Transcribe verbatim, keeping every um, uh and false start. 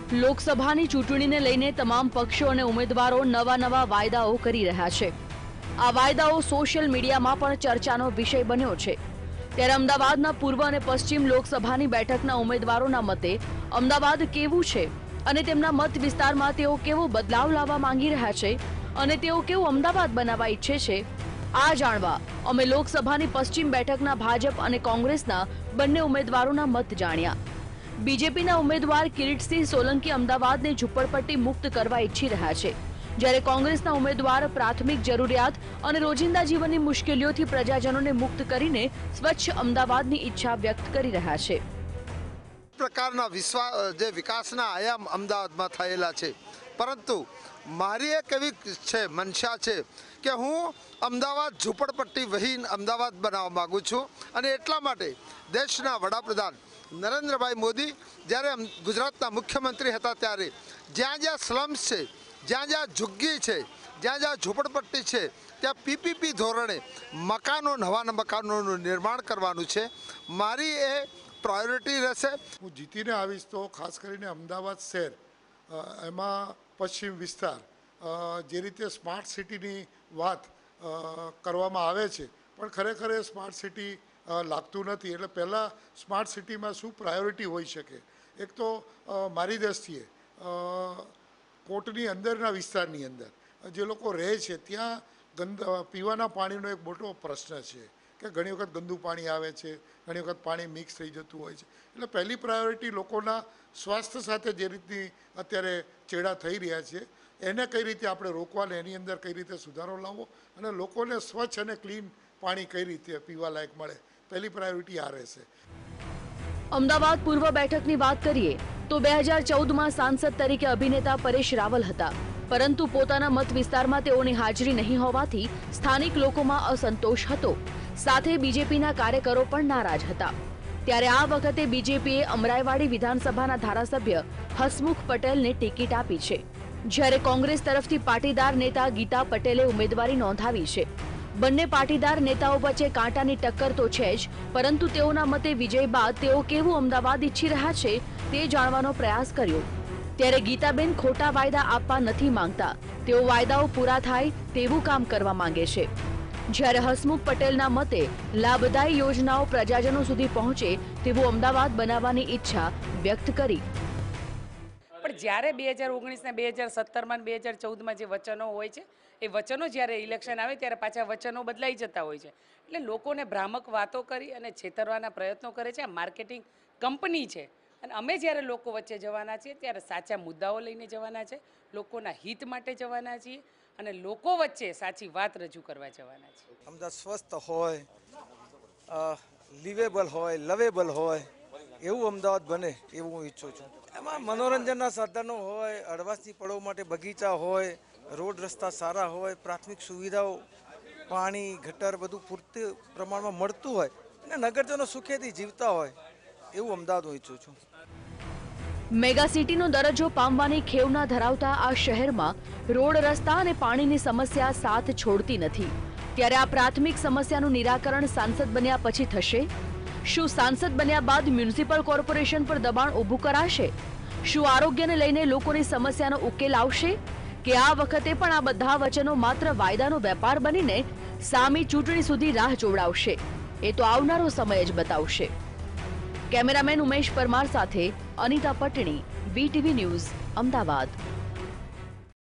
લોકસભાની ચૂંટણીને લઈને તમામ પક્ષો અને ઉમેદવારો નવા નવા વાયદાઓ કરી રહ્યા છે। આ વાયદાઓ સોશિયલ મીડિયામાં પણ ચર્ચાનો વિષય બન્યો છે। ત્યારે અમદાવાદના પૂર્વ અને પશ્ચિમ લોકસભાની બેઠકના ઉમેદવારોના મતે અમદાવાદ કેવું છે અને તેમના મત વિસ્તારમાં તેઓ કેવો બદલાવ લાવવા માંગી રહ્યા છે અને તેઓ કેવું અમદાવાદ બનાવવા ઈચ્છે છે, આ જાણવા અમે લોકસભાની પશ્ચિમ બેઠકના ભાજપ અને કોંગ્રેસના બંને ઉમેદવારોના મત જાણ્યા। બીજેપીના ઉમેદવાર કિરીટસિંહ સોલંકી અમદાવાદને ઝૂંપડપટ્ટી મુક્ત કરવા ઈચ્છી રહ્યા છે, જ્યારે કોંગ્રેસના ઉમેદવાર પ્રાથમિક જરૂરિયાત અને રોજિંદા જીવનની મુશ્કેલીઓથી પ્રજાજનોને મુક્ત કરીને સ્વચ્છ અમદાવાદની ઈચ્છા વ્યક્ત કરી રહ્યા છે। પ્રકારના વિશ્વાસ જે વિકાસના આયામ અમદાવાદમાં થયેલા છે, પરંતુ મારી એક એવી છે મનસા છે કે હું અમદાવાદ ઝૂંપડપટ્ટી વહીન અમદાવાદ બનાવવા માગું છું અને એટલા માટે દેશના વડાપ્રધાન નરેન્દ્રભાઈ મોદી જ્યારે ગુજરાતના મુખ્યમંત્રી હતા ત્યારે જ્યાં જ્યાં સ્લમ્સ છે, જ્યાં જ્યાં ઝુગ્ગી છે, જ્યાં જ્યાં ઝૂંપડપટ્ટી છે ત્યાં પીપીપી ધોરણે મકાનો નવા મકાનોનું નિર્માણ કરવાનું છે। મારી એ પ્રાયોરિટી રહેશે। હું જીતીને આવીશ તો ખાસ કરીને અમદાવાદ શહેર એમાં પશ્ચિમ વિસ્તાર જે રીતે સ્માર્ટ સિટીની વાત કરવામાં આવે છે પણ ખરેખર એ સ્માર્ટ સિટી લાગતું નથી। એટલે પહેલાં સ્માર્ટ સિટીમાં શું પ્રાયોરિટી હોઈ શકે? એક તો મારી દૃષ્ટિએ કોર્ટની અંદરના વિસ્તારની અંદર જે લોકો રહે છે ત્યાં ગંદ પીવાના પાણીનો એક મોટો પ્રશ્ન છે કે ઘણી વખત ગંદુ પાણી આવે છે, ઘણી વખત પાણી મિક્સ થઈ જતું હોય છે। એટલે પહેલી પ્રાયોરિટી લોકોના સ્વાસ્થ્ય સાથે જે રીતની અત્યારે ચેડા થઈ રહ્યા છે એને કઈ રીતે આપણે રોકવાને એની અંદર કઈ રીતે સુધારો લાવવો અને લોકોને સ્વચ્છ અને ક્લીન પાણી કઈ રીતે પીવા લાયક મળે, પહેલી પ્રાયોરિટી આ રહેશે। અમદાવાદ પૂર્વ બેઠકની વાત કરીએ તો બે હજાર ચૌદમાં સાંસદ તરીકે અભિનેતા પરેશ રાવલ હતા, પરંતુ પોતાના મત વિસ્તારમાં તેઓની હાજરી નહીં હોવાથી સ્થાનિક લોકોમાં અસંતોષ હતો, સાથે બીજેપીના કાર્યકરો પણ નારાજ હતા। ત્યારે આ વખતે બીજેપીએ અમરાઈવાડી વિધાનસભાના ધારાસભ્ય હસમુખ પટેલને ટિકિટ આપી છે, જ્યારે કોંગ્રેસ તરફથી પાટીદાર નેતા ગીતા પટેલે ઉમેદવારી નોંધાવી છે। બંને પાટીદાર નેતાઓ વચ્ચે કાંટાની ટક્કર તો છે જ, પરંતુ તેઓના મતે વિજય બાદ તેઓ કેવું અમદાવાદ ઈચ્છી રહ્યા છે તે જાણવાનો પ્રયાસ કર્યો। ત્યારે ગીતાબેન ખોટા વાયદા આપવા નથી માંગતા, તેઓ વાયદાઓ પૂરા થાય તેવું કામ કરવા માંગે છે, જ્યારે હસમુખ પટેલના મતે લાભદાયી યોજનાઓ પ્રજાજનો સુધી પહોંચે તેવું અમદાવાદ બનાવવાની ઈચ્છા વ્યક્ત કરી। પણ જ્યારે બે હજાર ઓગણીસના બે હજાર સત્તરમાં બે હજાર ચૌદમાં જે વચનો હોય છે એ વચનો જ્યારે ઇલેક્શન આવે ત્યારે પાછા વચનો બદલાઈ જતા હોય છે। એટલે લોકોને ભ્રામક વાતો કરી અને છેતરવાના પ્રયત્નો કરે છે। આ માર્કેટિંગ કંપની છે અને અમે જ્યારે લોકો વચ્ચે જવાના છીએ ત્યારે સાચા મુદ્દાઓ લઈને જવાના છે, લોકોના હિત માટે જવાના છીએ અને લોકો વચ્ચે સાચી વાત રજૂ કરવા જવાના છીએ। અમદાવાદ સ્વસ્થ હોય, લિવેબલ હોય, લવેબલ હોય એવું અમદાવાદ બને એવું હું ઈચ્છું છું। એમાં મનોરંજનના સાધનો હોય, અડવાસની પળો માટે બગીચા હોય, રોડ રસ્તા સારા હોય, પ્રાથમિક સુવિધાઓ પાણી ગટર બધું પૂરતું પ્રમાણમાં મળતું હોય અને નગરજનો સુખેથી જીવતા હોય એવું અમદાવાદ હું ઈચ્છું છું। મેગા સિટીનો દરજ્જો પામવાની ખેવના ધરાવતા આ શહેરમાં રોડ રસ્તા અને પાણીની સમસ્યા સાથ છોડતી નથી, ત્યારે આ પ્રાથમિક સમસ્યાનું નિરાકરણ સાંસદ બન્યા પછી થશે? શું સાંસદ બન્યા બાદ મ્યુનિસિપલ કોર્પોરેશન પર દબાણ ઊભું કરાશે? શું આરોગ્યને લઈને લોકોની સમસ્યાનો ઉકેલ આવશે કે આ વખતે પણ આ બધા વચનો માત્ર વાયદાનો વેપાર બનીને સામી ચૂંટણી સુધી રાહ જોવડાવશે? એ તો આવનારો સમય જ બતાવશે। કેમેરામેન ઉમેશ પરમાર સાથે અનિતા પટણી, વીટીવી ન્યૂઝ, અમદાવાદ।